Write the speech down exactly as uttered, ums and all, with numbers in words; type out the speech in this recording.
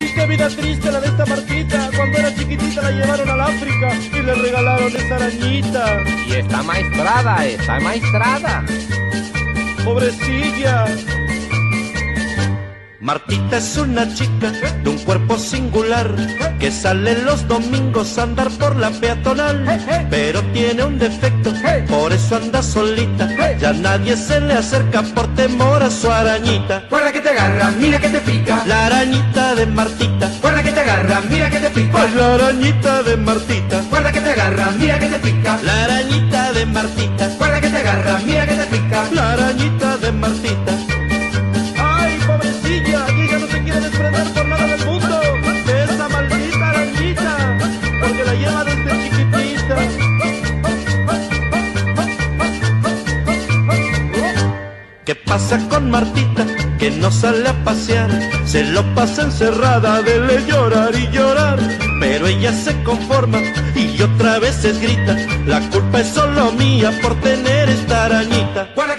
Qué vida triste la de esta Martita. Cuando era chiquitita la llevaron al África y le regalaron esa arañita. Y está maestrada, está maestrada. Pobrecilla. Martita es una chica de un cuerpo singular que sale los domingos a andar por la peatonal, pero tiene un defecto, por eso anda solita. Ya nadie se le acerca por temor a su arañita. Guarda que te agarra, mira que te pica. La arañita de Martita. Guarda que te agarra, mira que te pica. Ay, la arañita de Martita. Guarda que te agarra, mira que te pica. La arañita de Martita. Guarda que te agarra, mira que te pica. La arañita de Martita. Ay, pobrecilla, y ella no se quiere desprender por nada del mundo de esa maldita arañita, porque la lleva desde chiquitita. ¿Qué pasa con Martita? Que no sale a pasear, se lo pasa encerrada de le llorar y llorar. Pero ella se conforma y otra vez grita: la culpa es solo mía por tener esta arañita. Guarda